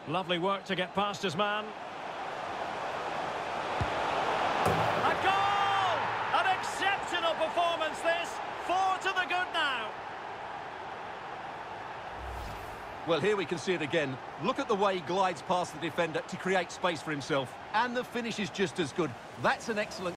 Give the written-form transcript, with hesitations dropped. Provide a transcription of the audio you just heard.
Lovely work to get past his man. A goal! An exceptional performance this. 4 to the good now. Well, here we can see it again. Look at the way he glides past the defender to create space for himself. And the finish is just as good. That's an excellent...